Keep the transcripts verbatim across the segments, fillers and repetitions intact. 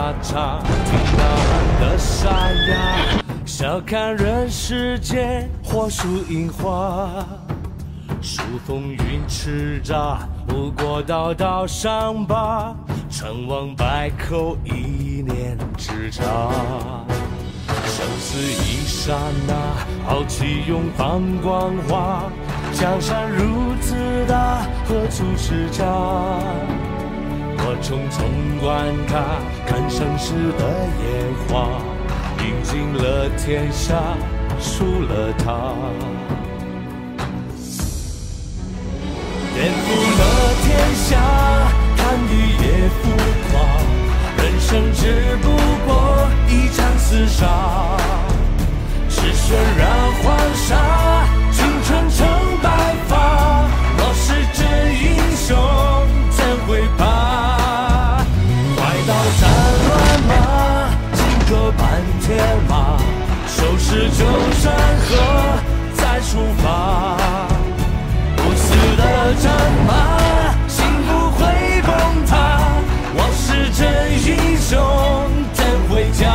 沙场，听到喊的沙哑，笑看人世间，火树银花。 数风云叱咤，不过道道伤疤。成王败寇，一念之差。生死一刹那，豪气永放光华。江山如此大，何处是家？我匆匆观看，看盛世的烟花，饮尽了天下，输了他。 颠覆了天下，看一夜浮夸。人生只不过一场厮杀，是血染黄沙，青春成白发。若是真英雄，怎会怕？快刀斩乱麻，金戈伴铁马，收拾旧山河，再出发。 不死的战马，心不会崩塌。我是真英雄，怎会假？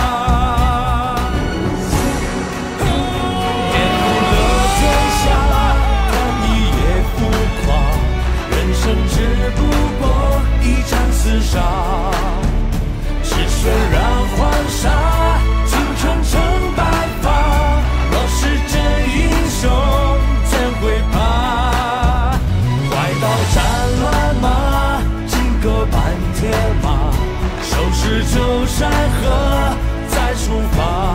颠覆了天下，看一夜浮夸。人生只不过一场厮杀，是血染黄沙，青春成白发。若是真英雄，怎会怕？ 铁马，收拾旧山河，再出发。